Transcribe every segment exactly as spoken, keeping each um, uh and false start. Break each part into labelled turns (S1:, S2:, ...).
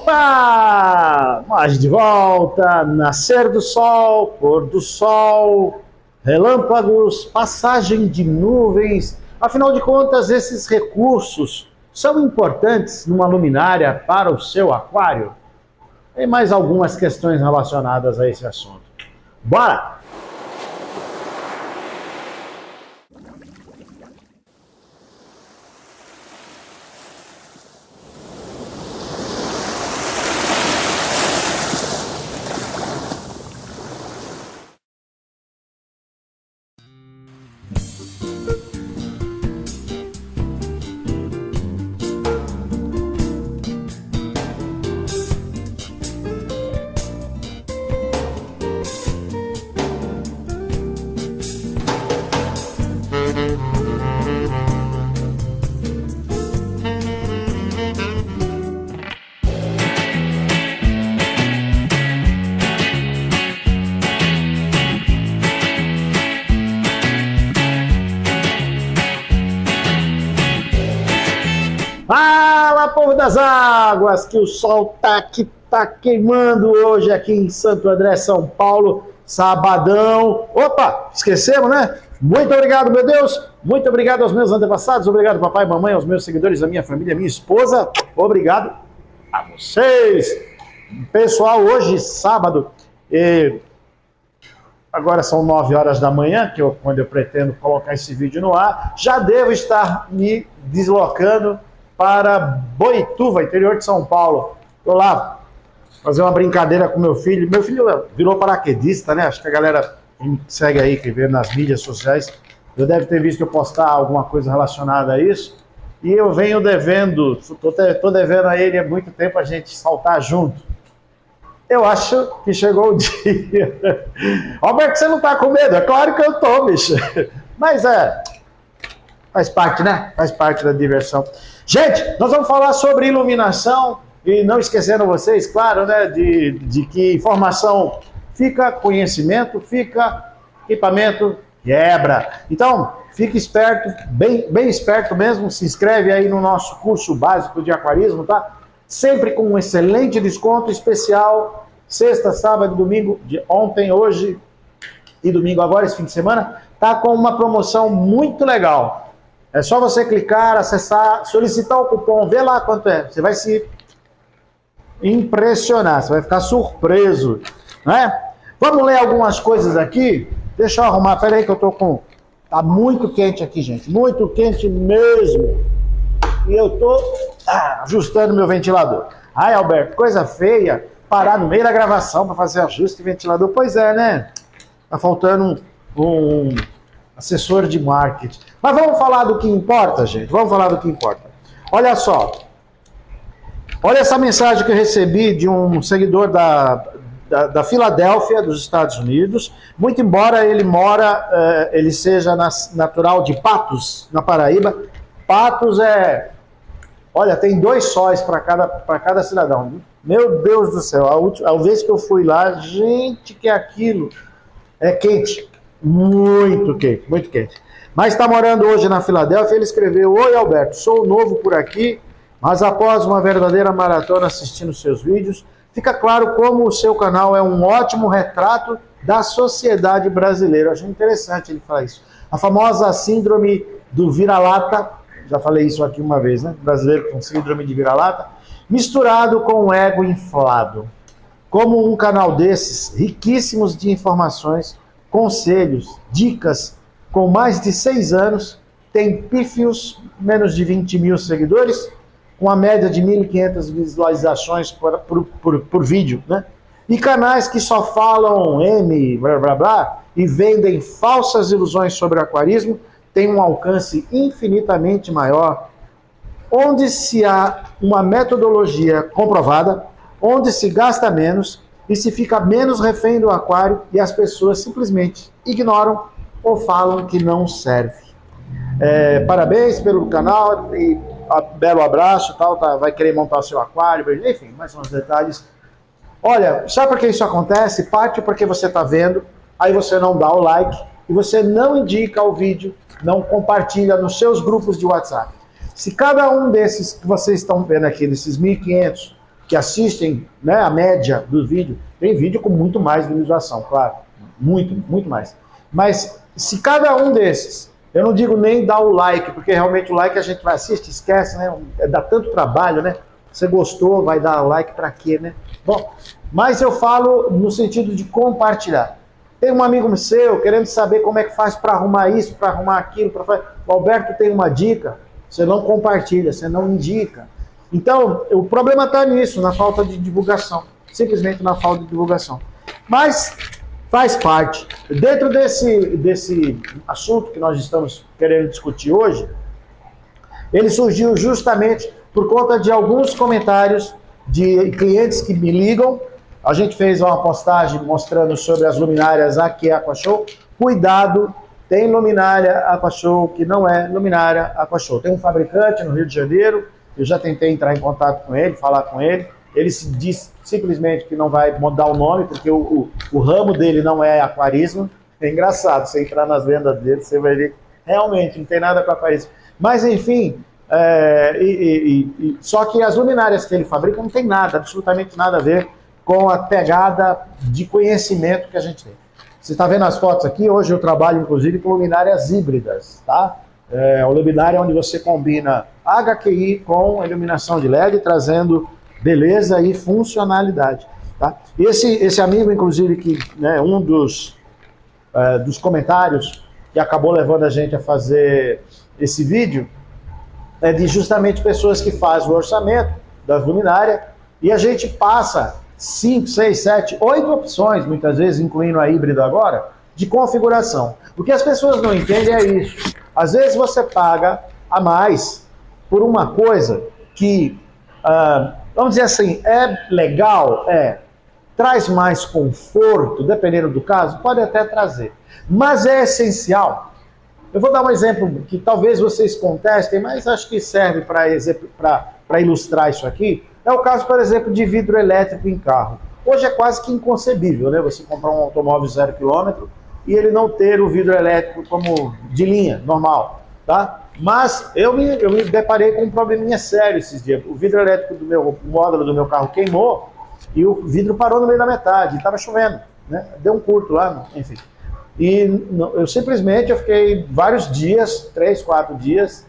S1: Opa! Mas de volta, nascer do sol, pôr do sol, relâmpagos, passagem de nuvens. Afinal de contas, esses recursos são importantes numa luminária para o seu aquário? Tem mais algumas questões relacionadas a esse assunto. Bora! Fala, povo das águas, que o sol tá, que tá queimando hoje aqui em Santo André, São Paulo, sabadão. Opa, esquecemos, né? Muito obrigado, meu Deus. Muito obrigado aos meus antepassados. Obrigado, papai e mamãe, aos meus seguidores, a minha família, a minha esposa. Obrigado a vocês. Pessoal, hoje, sábado, e agora são nove horas da manhã, que eu, quando eu pretendo colocar esse vídeo no ar, já devo estar me deslocando para Boituva, interior de São Paulo. Estou lá fazer uma brincadeira com meu filho. Meu filho virou paraquedista, né? Acho que a galera que me segue aí, que vê nas mídias sociais, eu deve ter visto eu postar alguma coisa relacionada a isso. E eu venho devendo, estou devendo a ele há muito tempo a gente saltar junto. Eu acho que chegou o dia. Alberto, você não está com medo? É claro que eu estou, bicho. Mas é, faz parte, né? Faz parte da diversão. Gente, nós vamos falar sobre iluminação e não esquecendo vocês, claro, né, de, de que informação fica, conhecimento fica, equipamento quebra. Então, fique esperto, bem, bem esperto mesmo, se inscreve aí no nosso curso básico de aquarismo, tá? Sempre com um excelente desconto especial, sexta, sábado, domingo, de ontem, hoje e domingo agora, esse fim de semana, tá com uma promoção muito legal. É só você clicar, acessar, solicitar o cupom, ver lá quanto é. Você vai se impressionar, você vai ficar surpreso, né? Vamos ler algumas coisas aqui? Deixa eu arrumar, peraí que eu tô com... Tá muito quente aqui, gente, muito quente mesmo. E eu tô ah, ajustando meu ventilador. Ai, Alberto, coisa feia, parar no meio da gravação para fazer ajuste de ventilador. Pois é, né? Tá faltando um... um assessor de marketing. Mas vamos falar do que importa, gente. Vamos falar do que importa. Olha só. Olha essa mensagem que eu recebi de um seguidor da, da, da Filadélfia, dos Estados Unidos. Muito embora ele mora, eh, ele seja nas, natural de Patos, na Paraíba. Patos é... Olha, tem dois sóis para cada, para cada cidadão. Meu Deus do céu. A, última, a vez que eu fui lá, gente, que aquilo é quente. Muito quente, muito quente. Mas está morando hoje na Filadélfia. Ele escreveu: oi, Alberto, sou novo por aqui, mas após uma verdadeira maratona assistindo seus vídeos, fica claro como o seu canal é um ótimo retrato da sociedade brasileira. Eu achei interessante ele falar isso. A famosa síndrome do vira-lata, já falei isso aqui uma vez, né? Brasileiro com síndrome de vira-lata, misturado com um ego inflado. Como um canal desses, riquíssimos de informações, conselhos, dicas, com mais de seis anos, tem pífios, menos de vinte mil seguidores, com a média de mil e quinhentas visualizações por, por, por, por vídeo, né? E canais que só falam M, blá blá blá, e vendem falsas ilusões sobre o aquarismo, tem um alcance infinitamente maior, onde se há uma metodologia comprovada, onde se gasta menos, e se fica menos refém do aquário e as pessoas simplesmente ignoram ou falam que não serve. É, parabéns pelo canal e a, belo abraço, tal, tá, vai querer montar o seu aquário, enfim, mais uns detalhes. Olha, sabe por que isso acontece? Parte porque você está vendo, aí você não dá o like e você não indica o vídeo, não compartilha nos seus grupos de WhatsApp. Se cada um desses que vocês estão vendo aqui, desses mil e quinhentos, que assistem, né, a média do vídeo, tem vídeo com muito mais visualização, claro, muito, muito mais. Mas se cada um desses, eu não digo nem dar o like, porque realmente o like a gente vai assistir, esquece, né? Dá tanto trabalho, né? Você gostou, vai dar like para quê, né? Bom, mas eu falo no sentido de compartilhar. Tem um amigo seu querendo saber como é que faz para arrumar isso, para arrumar aquilo, para fazer. O Alberto tem uma dica, você não compartilha, você não indica. Então, o problema está nisso, na falta de divulgação. Simplesmente na falta de divulgação. Mas faz parte. Dentro desse, desse assunto que nós estamos querendo discutir hoje, ele surgiu justamente por conta de alguns comentários de clientes que me ligam. A gente fez uma postagem mostrando sobre as luminárias aqui Aquashow. Cuidado, tem luminária Aquashow que não é luminária Aquashow. Tem um fabricante no Rio de Janeiro, eu já tentei entrar em contato com ele, falar com ele. Ele se diz simplesmente que não vai mudar o nome, porque o, o, o ramo dele não é aquarismo. É engraçado, você entrar nas vendas dele, você vai ver, realmente, não tem nada com aquarismo. Mas, enfim, é, e, e, e, só que as luminárias que ele fabrica não tem nada, absolutamente nada a ver com a pegada de conhecimento que a gente tem. Você está vendo as fotos aqui? Hoje eu trabalho, inclusive, com luminárias híbridas, tá? É uma luminária onde você combina H Q I com iluminação de L E D, trazendo beleza e funcionalidade, tá? Esse, esse amigo, inclusive, que, né, um dos, é, dos comentários que acabou levando a gente a fazer esse vídeo é de justamente pessoas que fazem o orçamento das luminárias e a gente passa cinco, seis, sete, oito opções, muitas vezes, incluindo a híbrida agora, de configuração. O que as pessoas não entendem é isso. Às vezes você paga a mais por uma coisa que, uh, vamos dizer assim, é legal, é, traz mais conforto, dependendo do caso, pode até trazer, mas é essencial. Eu vou dar um exemplo que talvez vocês contestem, mas acho que serve para ilustrar isso aqui. É o caso, por exemplo, de vidro elétrico em carro. Hoje é quase que inconcebível, né? Você comprar um automóvel zero quilômetro e ele não ter o vidro elétrico como de linha, normal, tá? Mas eu me, eu me deparei com um probleminha sério esses dias. O vidro elétrico do meu o módulo do meu carro queimou e o vidro parou no meio da metade, estava chovendo, né? Deu um curto lá, enfim. E eu simplesmente eu fiquei vários dias, três, quatro dias,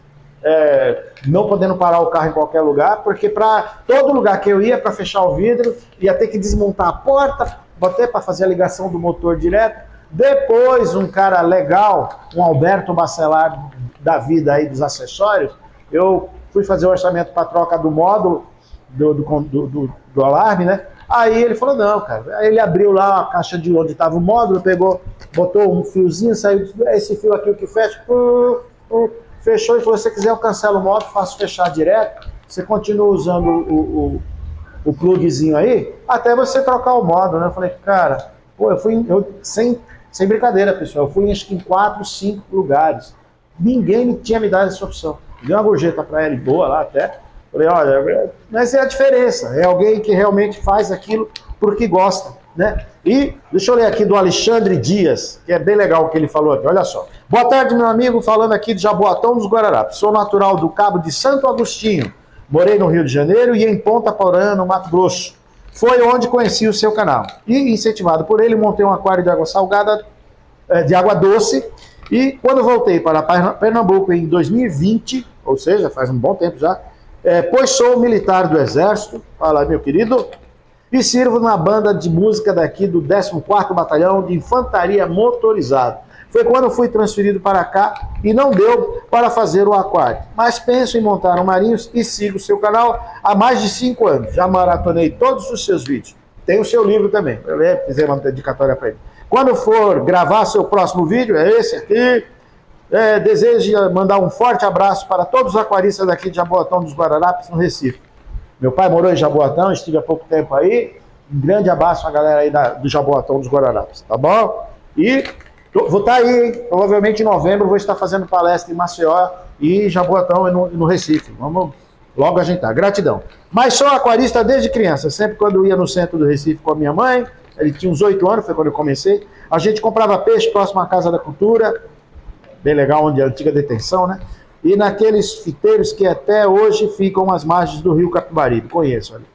S1: é, não podendo parar o carro em qualquer lugar, porque para todo lugar que eu ia para fechar o vidro, ia ter que desmontar a porta, botei para fazer a ligação do motor direto. Depois, um cara legal, um Alberto Bacelar da vida aí dos acessórios, eu fui fazer o orçamento para troca do módulo, do, do, do, do, do alarme, né? Aí ele falou, não, cara. Aí ele abriu lá a caixa de onde estava o módulo, pegou, botou um fiozinho, saiu, esse fio aqui o que fecha, uh, uh, fechou e falou, se você quiser eu cancelo o módulo, faço fechar direto, você continua usando o, o, o plugzinho aí, até você trocar o módulo, né? Eu falei, cara, pô, eu fui, eu, sem, sem brincadeira, pessoal, eu fui acho que em quatro, cinco lugares, ninguém tinha me dado essa opção. Dei uma gorjeta para ele, boa lá até, falei, olha, mas é a diferença, é alguém que realmente faz aquilo porque gosta, né? E deixa eu ler aqui do Alexandre Dias, que é bem legal o que ele falou aqui, olha só. Boa tarde, meu amigo, falando aqui de Jaboatão dos Guararapes. Sou natural do Cabo de Santo Agostinho, morei no Rio de Janeiro e em Ponta Porã, no Mato Grosso. Foi onde conheci o seu canal. E, incentivado por ele, montei um aquário de água salgada, de água doce, e quando voltei para Pernambuco em dois mil e vinte, ou seja, faz um bom tempo já, É, pois sou militar do Exército, fala meu querido, e sirvo na banda de música daqui do décimo quarto Batalhão de Infantaria Motorizada. Foi quando fui transferido para cá e não deu para fazer o aquário. Mas penso em montar um Marinhos e sigo o seu canal há mais de cinco anos. Já maratonei todos os seus vídeos. Tem o seu livro também, eu fiz uma dedicatória para ele. Quando for gravar seu próximo vídeo, é esse aqui. É, desejo mandar um forte abraço para todos os aquaristas daqui de Jaboatão dos Guararapes, no Recife. Meu pai morou em Jaboatão, estive há pouco tempo aí. Um grande abraço a galera aí da, do Jaboatão dos Guararapes, tá bom? E tô, vou estar tá aí, hein? Provavelmente em novembro vou estar fazendo palestra em Maceió e Jaboatão e no, no Recife. Vamos logo agendar. Gratidão. Mas sou aquarista desde criança, sempre quando eu ia no centro do Recife com a minha mãe, ele tinha uns oito anos, foi quando eu comecei, a gente comprava peixe próximo à Casa da Cultura, bem legal, onde é a antiga detenção, né? E naqueles fiteiros que até hoje ficam às margens do rio Capibaribe, conheço ali.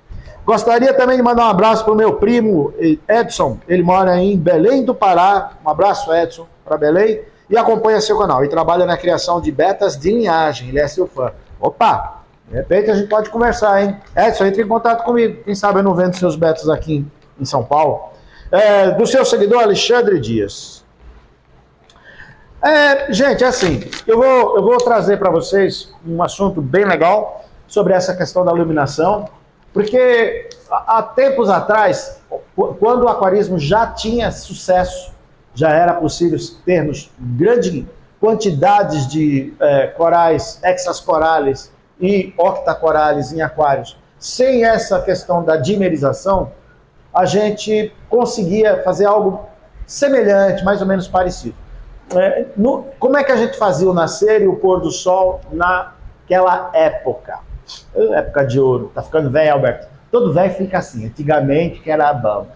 S1: Gostaria também de mandar um abraço para o meu primo Edson, ele mora em Belém do Pará. Um abraço, Edson, para Belém, e acompanha seu canal. E trabalha na criação de betas de linhagem, ele é seu fã. Opa, de repente a gente pode conversar, hein? Edson, entre em contato comigo, quem sabe eu não vendo seus betas aqui em São Paulo. É, do seu seguidor, Alexandre Dias. É, gente, é assim, eu vou, eu vou trazer para vocês um assunto bem legal sobre essa questão da iluminação. Porque há tempos atrás, quando o aquarismo já tinha sucesso, já era possível termos grande quantidades de é, corais, hexascorales e octacorales em aquários, sem essa questão da dimerização, a gente conseguia fazer algo semelhante, mais ou menos parecido. É, no, como é que a gente fazia o nascer e o pôr do sol naquela época? Época de ouro, tá ficando velho, Alberto? Todo velho fica assim, antigamente que era bom.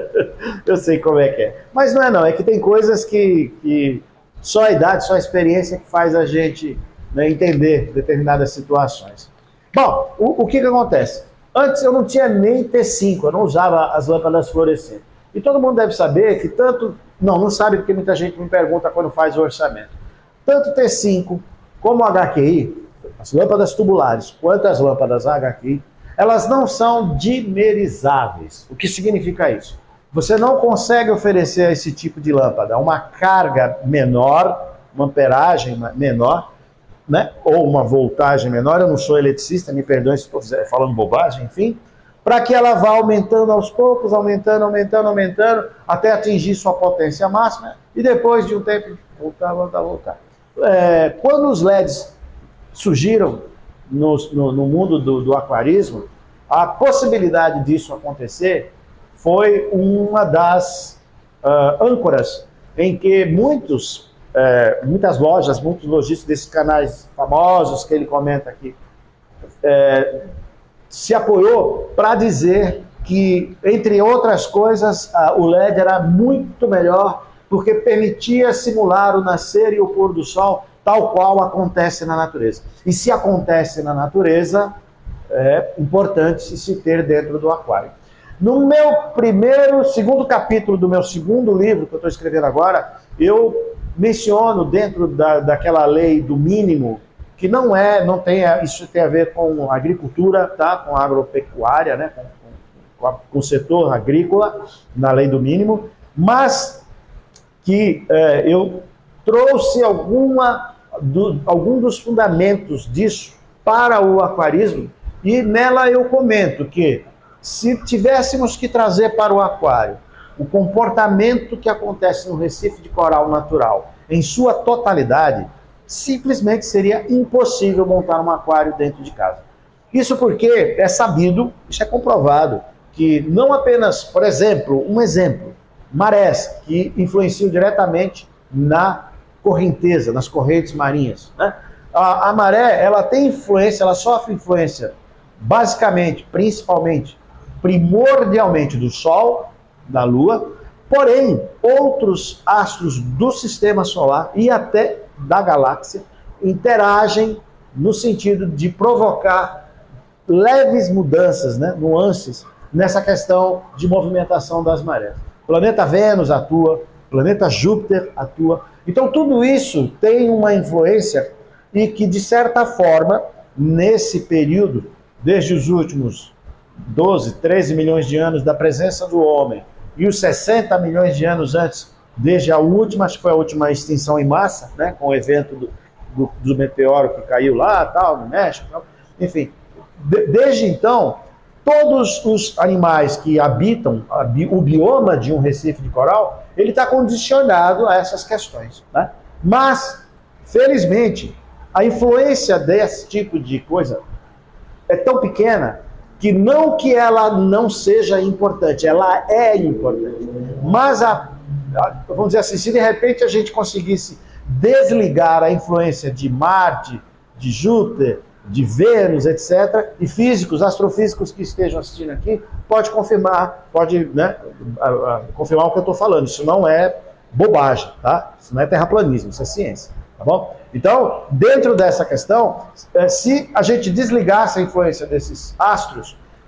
S1: Eu sei como é que é. Mas não é não, é que tem coisas que, que só a idade, só a experiência que faz a gente, né, entender determinadas situações. Bom, o, o que que acontece? Antes eu não tinha nem T cinco, eu não usava as lâmpadas fluorescentes. E todo mundo deve saber que tanto... Não, não sabe porque muita gente me pergunta quando faz o orçamento. Tanto T cinco como H Q I, as lâmpadas tubulares, quanto as lâmpadas H Q I, elas não são dimerizáveis. O que significa isso? Você não consegue oferecer a esse tipo de lâmpada uma carga menor, uma amperagem menor, né? Ou uma voltagem menor. Eu não sou eletricista, me perdoe se estou falando bobagem, enfim, para que ela vá aumentando aos poucos, aumentando, aumentando, aumentando, até atingir sua potência máxima, e depois de um tempo, voltar, voltar, voltar. É, quando os L E Ds surgiram no, no, no mundo do, do aquarismo, a possibilidade disso acontecer foi uma das uh, âncoras em que muitos, uh, muitas lojas, muitos lojistas desses canais famosos que ele comenta aqui, uh, se apoiou para dizer que, entre outras coisas, uh, o L E D era muito melhor porque permitia simular o nascer e o pôr do sol tal qual acontece na natureza. E se acontece na natureza, é importante se ter dentro do aquário. No meu primeiro, segundo capítulo do meu segundo livro, que eu estou escrevendo agora, eu menciono dentro da, daquela lei do mínimo, que não é, não tem, isso tem a ver com agricultura, tá? Com agropecuária, né? com, com, com o setor agrícola, na lei do mínimo, mas que é, eu trouxe alguma, do, algum dos fundamentos disso para o aquarismo, e nela eu comento que se tivéssemos que trazer para o aquário o comportamento que acontece no recife de coral natural em sua totalidade, simplesmente seria impossível montar um aquário dentro de casa. Isso porque é sabido, isso é comprovado, que não apenas, por exemplo, um exemplo, marés, que influenciam diretamente na correnteza, nas correntes marinhas, né? A, a maré, ela tem influência, ela sofre influência, basicamente, principalmente, primordialmente do Sol, da Lua, porém, outros astros do Sistema Solar e até da galáxia interagem no sentido de provocar leves mudanças, né, nuances, nessa questão de movimentação das marés. O planeta Vênus atua, o planeta Júpiter atua. Então tudo isso tem uma influência e que, de certa forma, nesse período, desde os últimos doze, treze milhões de anos da presença do homem e os sessenta milhões de anos antes, desde a última, acho que foi a última extinção em massa, né, com o evento do, do, do meteoro que caiu lá, tal, no México, tal. Enfim, de, desde então, todos os animais que habitam a, o bioma de um recife de coral, ele está condicionado a essas questões, né? Mas, felizmente, a influência desse tipo de coisa é tão pequena que não que ela não seja importante, ela é importante. Mas, a, a, vamos dizer assim, se de repente a gente conseguisse desligar a influência de Marte, de Júpiter, de Vênus, etcétera, e físicos, astrofísicos que estejam assistindo aqui, pode confirmar, pode, né, a, a, confirmar o que eu estou falando. Isso não é bobagem, tá? Isso não é terraplanismo, isso é ciência, tá bom? Então, dentro dessa questão, se a gente desligasse a influência desses astros,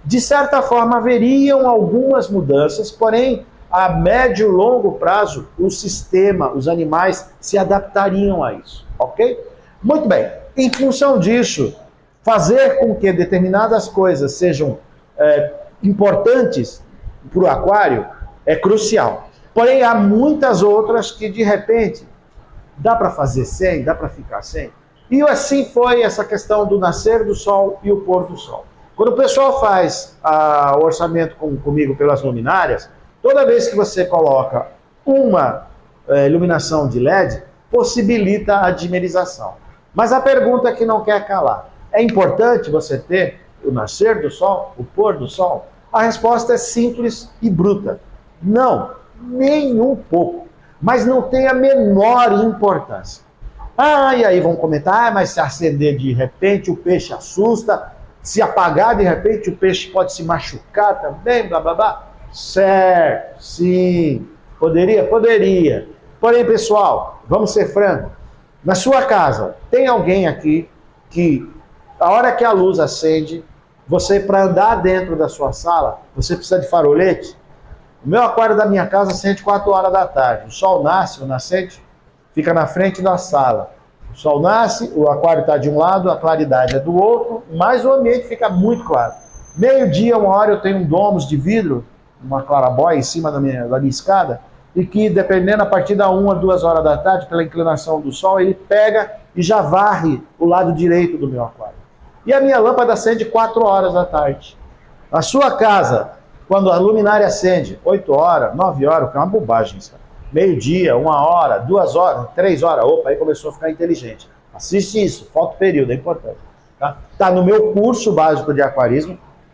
S1: De certa forma, haveriam algumas mudanças, porém, a médio e longo prazo, o sistema, os animais se adaptariam a isso, ok? Muito bem, em função disso, fazer com que determinadas coisas sejam é, importantes para o aquário é crucial. Porém, há muitas outras que, de repente, dá para fazer sem, dá para ficar sem. E assim foi essa questão do nascer do sol e o pôr do sol. Quando o pessoal faz ah, o orçamento com, comigo pelas luminárias, toda vez que você coloca uma eh, iluminação de L E D, possibilita a dimerização. Mas a pergunta que não quer calar, é importante você ter o nascer do sol, o pôr do sol? A resposta é simples e bruta. Não, nem um pouco. Mas não tem a menor importância. Ah, e aí vão comentar, ah, mas se acender de repente o peixe assusta, se apagar de repente o peixe pode se machucar também, blá blá blá. Certo, sim, poderia, poderia. Porém, pessoal, vamos ser francos. Na sua casa, tem alguém aqui que, a hora que a luz acende, você, para andar dentro da sua sala, você precisa de farolete? O meu aquário da minha casa acende quatro horas da tarde. O sol nasce, o nascente fica na frente da sala. O sol nasce, o aquário está de um lado, a claridade é do outro, mas o ambiente fica muito claro. Meio-dia, uma hora, eu tenho um domus de vidro, uma clarabóia em cima da minha, da minha escada, e que, dependendo, a partir da uma, duas horas da tarde, pela inclinação do sol, ele pega e já varre o lado direito do meu aquário. E a minha lâmpada acende quatro horas da tarde. A sua casa, quando a luminária acende oito horas, nove horas, que é uma bobagem isso. Meio-dia, uma hora, duas horas, três horas, opa, aí começou a ficar inteligente. Assiste isso, falta o período, é importante. Tá? Tá no meu curso básico de aquarismo,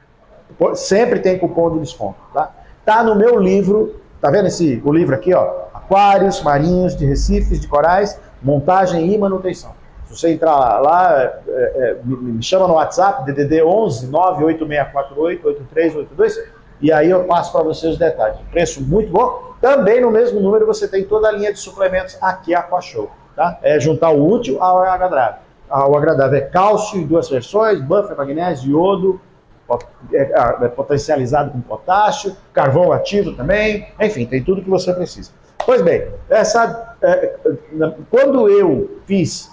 S1: sempre tem cupom de desconto. Tá, tá no meu livro, tá vendo esse, o livro aqui, ó? Aquários marinhos de recifes de corais, montagem e manutenção. Se você entrar lá, lá é, é, me, me chama no WhatsApp, D D D onze nove oito seis quatro oito oito três oito dois, e aí eu passo para você os detalhes. Preço muito bom. Também no mesmo número você tem toda a linha de suplementos aqui, Aquashow. Tá? É juntar o útil ao agradável. O agradável é cálcio em duas versões, buffer, magnésio, iodo, é potencializado com potássio, carvão ativo também, enfim, tem tudo que você precisa. Pois bem, essa, é, quando eu fiz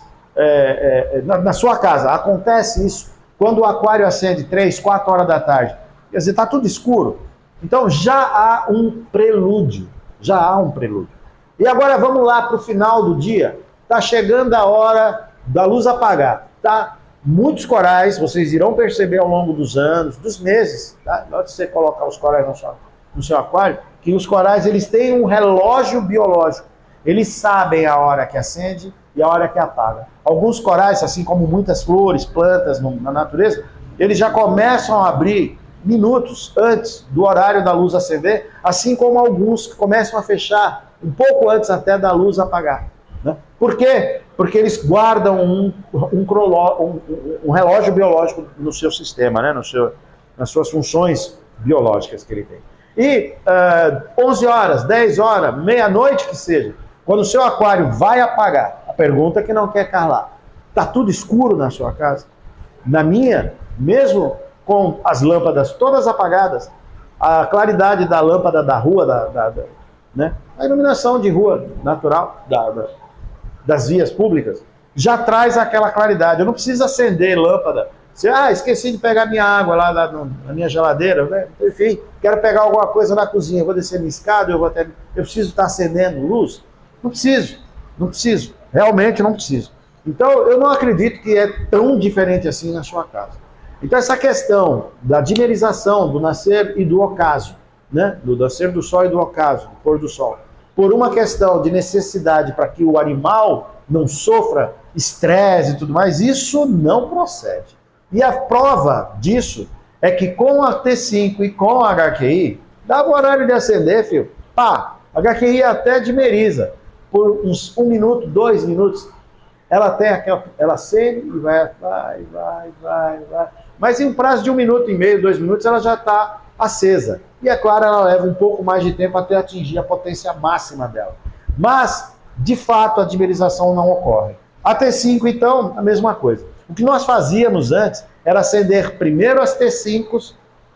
S1: é, é, na, na sua casa, acontece isso, quando o aquário acende três, quatro horas da tarde, quer dizer, está tudo escuro, então já há um prelúdio, já há um prelúdio. E agora vamos lá para o final do dia, está chegando a hora da luz apagar, tá? Muitos corais, vocês irão perceber ao longo dos anos, dos meses, tá? Na hora de você colocar os corais no seu, no seu aquário, que os corais eles têm um relógio biológico. Eles sabem a hora que acende e a hora que apaga. Alguns corais, assim como muitas flores, plantas no, na natureza, eles já começam a abrir minutos antes do horário da luz acender, assim como alguns que começam a fechar um pouco antes até da luz apagar. Né? Por quê? Porque eles guardam um, um, um, um relógio biológico no seu sistema, né? no seu, nas suas funções biológicas que ele tem. E uh, onze horas, dez horas, meia-noite que seja, quando o seu aquário vai apagar, a pergunta que não quer calar, está tudo escuro na sua casa? Na minha, mesmo com as lâmpadas todas apagadas, a claridade da lâmpada da rua, da, da, da, né? a iluminação de rua natural, da, da das vias públicas, já traz aquela claridade. Eu não preciso acender lâmpada. Se, ah, esqueci de pegar minha água lá na, na minha geladeira, né? Enfim, quero pegar alguma coisa na cozinha, eu vou descer minha escada, eu vou até... Eu preciso estar acendendo luz? Não preciso, não preciso. Realmente não preciso. Então, eu não acredito que é tão diferente assim na sua casa. Então, essa questão da dimerização do nascer e do ocaso, né? Do nascer do sol e do ocaso, do pôr do sol, por uma questão de necessidade para que o animal não sofra estresse e tudo mais, isso não procede. E a prova disso é que com a T cinco e com a H Q I, dá o horário de acender, filho. Pá, a H Q I até dimeriza. Por uns um minuto, dois minutos, ela tem aquela, ela acende e vai, vai, vai, vai, vai. Mas em um prazo de um minuto e meio, dois minutos, ela já está acesa. E é claro, ela leva um pouco mais de tempo até atingir a potência máxima dela. Mas, de fato, a dimerização não ocorre. A T cinco, então, a mesma coisa. O que nós fazíamos antes era acender primeiro as T cinco,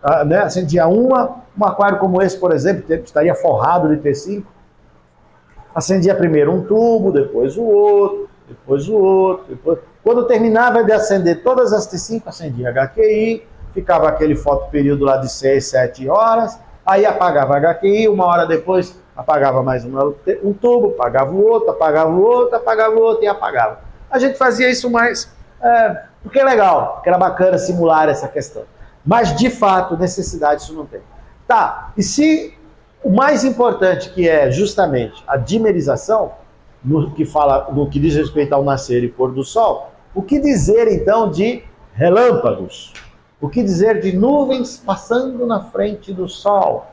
S1: ah, né, acendia uma, um aquário como esse, por exemplo, estaria forrado de T cinco, acendia primeiro um tubo, depois o outro, depois o outro, depois... Quando terminava de acender todas as T cinco, acendia H Q I, ficava aquele fotoperíodo lá de seis, sete horas, aí apagava H Q I, uma hora depois apagava mais uma, um tubo, apagava o outro, apagava o outro, apagava o outro e apagava. A gente fazia isso mais, é, porque é legal, porque era bacana simular essa questão. Mas, de fato, necessidade isso não tem. Tá, e se o mais importante, que é justamente a dimerização, no que, fala, no que diz respeito ao nascer e pôr do sol, o que dizer, então, de relâmpagos? O que dizer de nuvens passando na frente do sol?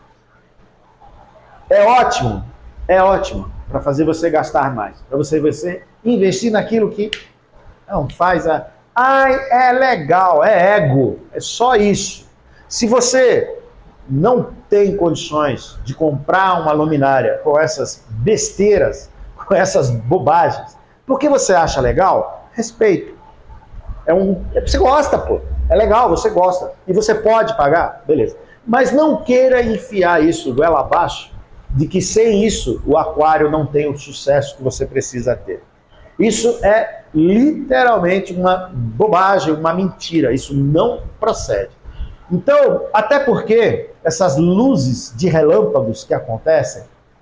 S1: É ótimo, é ótimo para fazer você gastar mais, para você, você investir naquilo que não faz a... Ai, é legal, é ego, é só isso. Se você não tem condições de comprar uma luminária com essas besteiras, com essas bobagens, por que você acha legal? Respeito. É um, você gosta, pô. É legal, você gosta. E você pode pagar, beleza. Mas não queira enfiar isso goela abaixo de que sem isso o aquário não tem o sucesso que você precisa ter. Isso é literalmente uma bobagem, uma mentira. Isso não procede. Então, até porque essas luzes de relâmpagos que acontecem,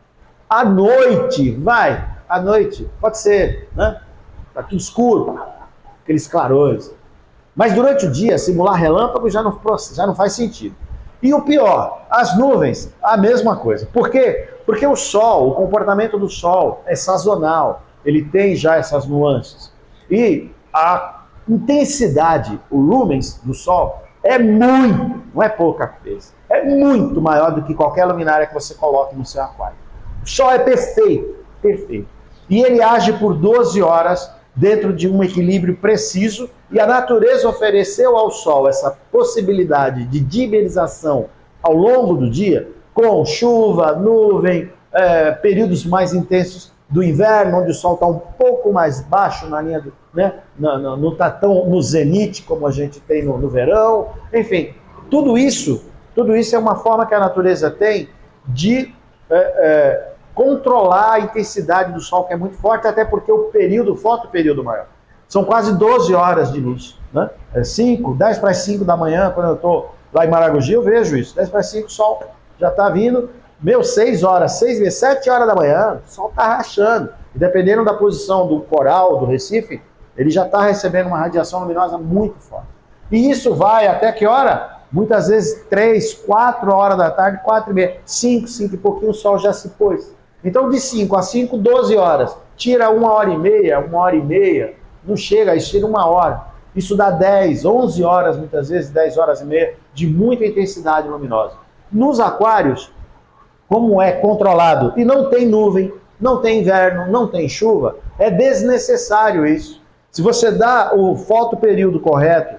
S1: à noite, vai, à noite, pode ser, né? Tá tudo escuro, aqueles clarões. Mas durante o dia, simular relâmpago já não, já não faz sentido. E o pior, as nuvens, a mesma coisa. Por quê? Porque o sol, o comportamento do sol é sazonal. Ele tem já essas nuances. E a intensidade, o lumens do sol, é muito, não é pouca coisa, é muito maior do que qualquer luminária que você coloque no seu aquário. O sol é perfeito, perfeito. E ele age por doze horas dentro de um equilíbrio preciso, e a natureza ofereceu ao sol essa possibilidade de dimerização ao longo do dia, com chuva, nuvem, é, períodos mais intensos do inverno, onde o sol está um pouco mais baixo na linha do, né, não, não, não está tão no zenite como a gente tem no, no verão, enfim, tudo isso, tudo isso é uma forma que a natureza tem de é, é, controlar a intensidade do sol, que é muito forte, até porque o período, o fotoperíodo maior. São quase doze horas de luz, né? É cinco, dez para as cinco da manhã, quando eu estou lá em Maragogi, eu vejo isso. dez para as cinco, o sol já está vindo. Meu, seis horas, seis, sete horas da manhã, o sol está rachando. E dependendo da posição do coral, do Recife, ele já está recebendo uma radiação luminosa muito forte. E isso vai até que hora? Muitas vezes três, quatro horas da tarde, quatro e meia, cinco, cinco e pouquinho, o sol já se pôs. Então, de cinco a cinco, doze horas. Tira uma hora e meia, uma hora e meia, não chega, aí tira uma hora. Isso dá dez, onze horas, muitas vezes, dez horas e meia, de muita intensidade luminosa. Nos aquários, como é controlado e não tem nuvem, não tem inverno, não tem chuva, é desnecessário isso. Se você dá o fotoperíodo correto,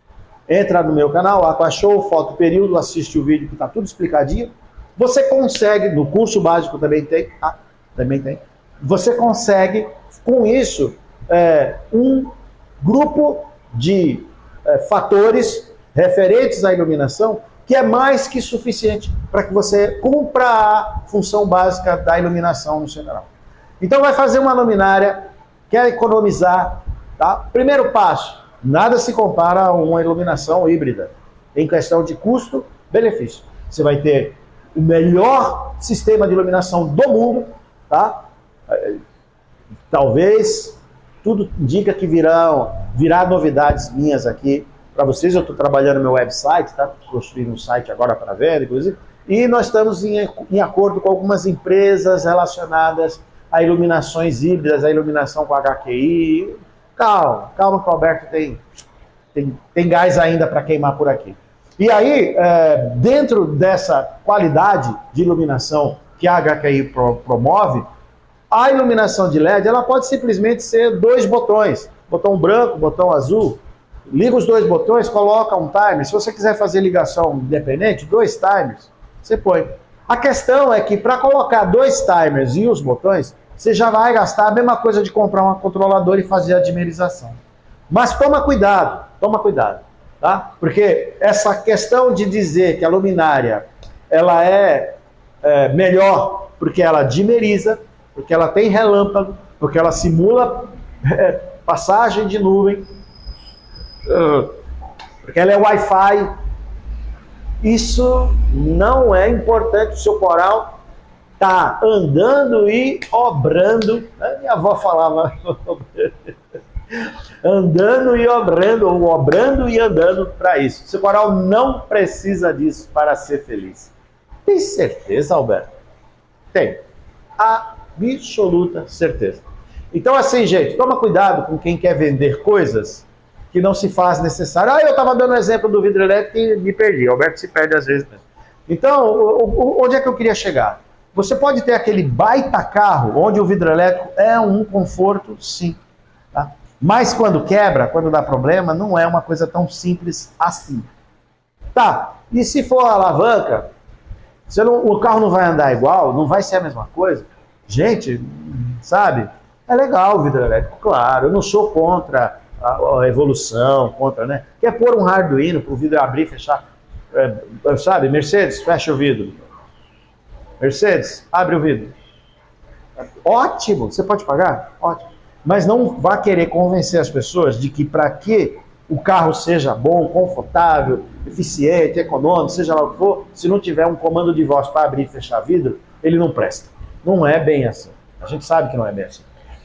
S1: entra no meu canal, Aquashow, fotoperíodo, assiste o vídeo que está tudo explicadinho. Você consegue, no curso básico também tem, ah, também tem, você consegue, com isso, é, um grupo de é, fatores referentes à iluminação que é mais que suficiente para que você cumpra a função básica da iluminação no seu canal. Então vai fazer uma luminária, quer economizar, tá? Primeiro passo, nada se compara a uma iluminação híbrida, em questão de custo-benefício. Você vai ter o melhor sistema de iluminação do mundo, tá? Talvez, tudo indica que virão, virá novidades minhas aqui para vocês. Eu estou trabalhando no meu website, tá? Construindo um site agora para venda, inclusive, e nós estamos em, em acordo com algumas empresas relacionadas a iluminações híbridas, a iluminação com H Q I. Calma, calma que o Alberto tem, tem, tem gás ainda para queimar por aqui. E aí, é, dentro dessa qualidade de iluminação que a H Q I pro, promove, a iluminação de L E D ela pode simplesmente ser dois botões, botão branco, botão azul. Liga os dois botões, coloca um timer. Se você quiser fazer ligação independente, dois timers, você põe. A questão é que para colocar dois timers e os botões, você já vai gastar a mesma coisa de comprar um controlador e fazer a dimerização. Mas toma cuidado, toma cuidado. Tá? Porque essa questão de dizer que a luminária ela é, é melhor porque ela dimeriza, porque ela tem relâmpago, porque ela simula é, passagem de nuvem, porque ela é Wi-Fi, isso não é importante. O seu coral está andando e obrando. A minha avó falava andando e obrando, ou obrando e andando para isso. O seu coral não precisa disso para ser feliz. Tem certeza, Alberto? Tem. Absoluta certeza. Então, assim, gente, toma cuidado com quem quer vender coisas que não se faz necessário. Ah, eu estava dando um exemplo do vidro elétrico e me perdi. O Alberto se perde às vezes mesmo. Então, onde é que eu queria chegar? Você pode ter aquele baita carro onde o vidro elétrico é um conforto, sim. Tá? Mas quando quebra, quando dá problema, não é uma coisa tão simples assim. Tá, e se for a alavanca, você não, o carro não vai andar igual, não vai ser a mesma coisa? Gente, sabe? É legal o vidro elétrico, claro. Eu não sou contra a evolução, contra, né? Quer pôr um Arduino para o vidro abrir e fechar, é, sabe? Mercedes, fecha o vidro. Mercedes, abre o vidro. Ótimo, você pode pagar? Ótimo. Mas não vá querer convencer as pessoas de que para que o carro seja bom, confortável, eficiente, econômico, seja lá o que for, se não tiver um comando de voz para abrir e fechar vidro, ele não presta. Não é bem assim. A gente sabe que não é bem assim.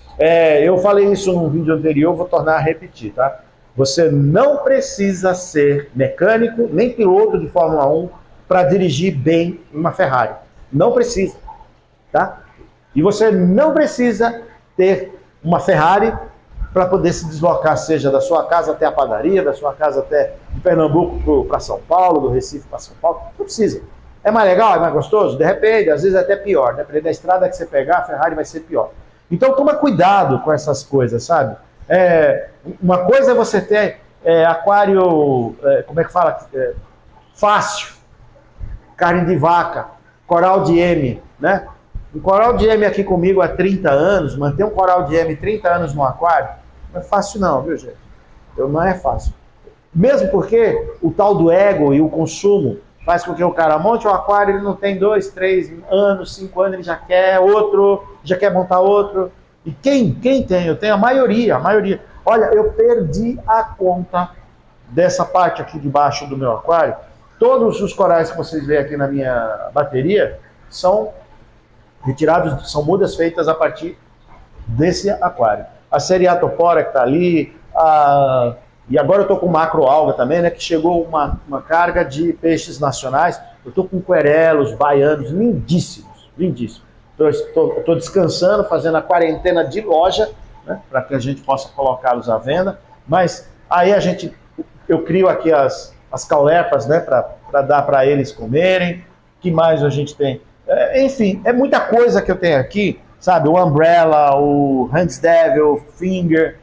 S1: É, eu falei isso num vídeo anterior, vou tornar a repetir, tá? Você não precisa ser mecânico, nem piloto de Fórmula um para dirigir bem uma Ferrari. Não precisa, tá? E você não precisa ter uma Ferrari para poder se deslocar, seja da sua casa até a padaria, da sua casa até de Pernambuco para São Paulo, do Recife para São Paulo. Não precisa. É mais legal, é mais gostoso? De repente, às vezes é até pior. Dependendo da estrada que você pegar, a Ferrari vai ser pior. Então toma cuidado com essas coisas, sabe? É, uma coisa é você ter é, aquário, é, como é que fala? É, fácil, carne de vaca, coral de M, né? Um coral de M aqui comigo há trinta anos, manter um coral de M trinta anos no aquário, não é fácil não, viu, gente? Eu, não é fácil. Mesmo porque o tal do ego e o consumo faz com que o cara monte o aquário, ele não tem dois, três anos, cinco anos, ele já quer outro, já quer montar outro. E quem, quem tem? Eu tenho a maioria, a maioria. Olha, eu perdi a conta dessa parte aqui de baixo do meu aquário. Todos os corais que vocês veem aqui na minha bateria são retirados, são mudas feitas a partir desse aquário. A Seriatopora que está ali, a... e agora eu estou com macroalga também, né, que chegou uma, uma carga de peixes nacionais. Eu estou com querelos, baianos, lindíssimos, lindíssimos. Estou descansando, fazendo a quarentena de loja, né, para que a gente possa colocá-los à venda. Mas aí a gente, eu crio aqui as, as caulepas, né, para dar para eles comerem. Que mais a gente tem? É, enfim, é muita coisa que eu tenho aqui, sabe? O Umbrella, o Hands Devil, Finger,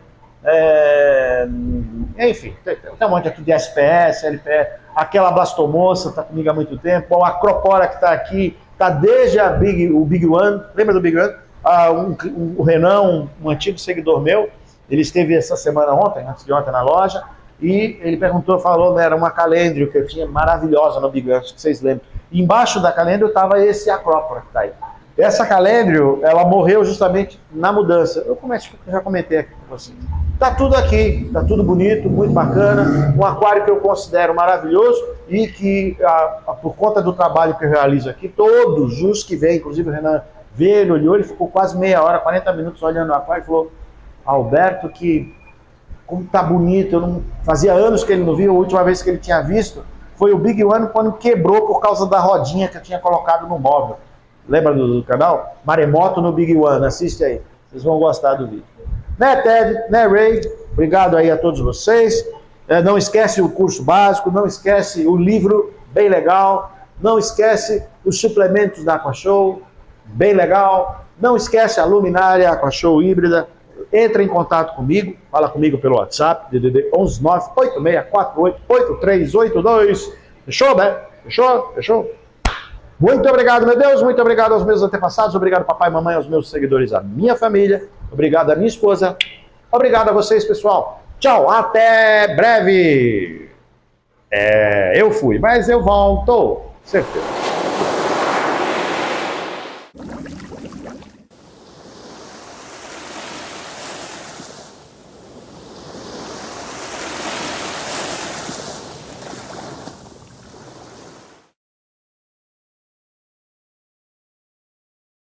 S1: é... enfim, tem, tem um monte aqui de S P S, L P S, aquela Blastomossa está comigo há muito tempo, o Acropora que está aqui, está desde a Big, o Big One, lembra do Big One? Ah, um, um, o Renan, um, um antigo seguidor meu, ele esteve essa semana ontem, antes de ontem na loja, e ele perguntou, falou, né, era uma calendrio que eu tinha maravilhosa no Big One, acho que vocês lembram. E embaixo da calendrio estava esse Acrópora que está aí. Essa calendrio, ela morreu justamente na mudança. Eu já comentei aqui com vocês. Tá tudo aqui, tá tudo bonito, muito bacana. Um aquário que eu considero maravilhoso e que, a, a, por conta do trabalho que eu realizo aqui, todos os que vêm, inclusive o Renan veio, ele olhou, ele ficou quase meia hora, quarenta minutos olhando o aquário e falou, Alberto, que como tá bonito, eu não fazia anos que ele não via, a última vez que ele tinha visto foi o Big One quando quebrou por causa da rodinha que eu tinha colocado no móvel. Lembra do, do canal? Maremoto no Big One, assiste aí, vocês vão gostar do vídeo. Né, Ted? Né, Ray? Obrigado aí a todos vocês. É, não esquece o curso básico, não esquece o livro, bem legal. Não esquece os suplementos da Aquashow, bem legal. Não esquece a luminária Aquashow híbrida. Entra em contato comigo, fala comigo pelo WhatsApp, D D D onze nove oito seis quatro oito oito três oito dois. Fechou, né? Fechou? Fechou? Muito obrigado, meu Deus, muito obrigado aos meus antepassados, obrigado papai e mamãe, aos meus seguidores, à minha família, obrigado à minha esposa, obrigado a vocês, pessoal. Tchau, até breve! É, eu fui, mas eu volto, certeza.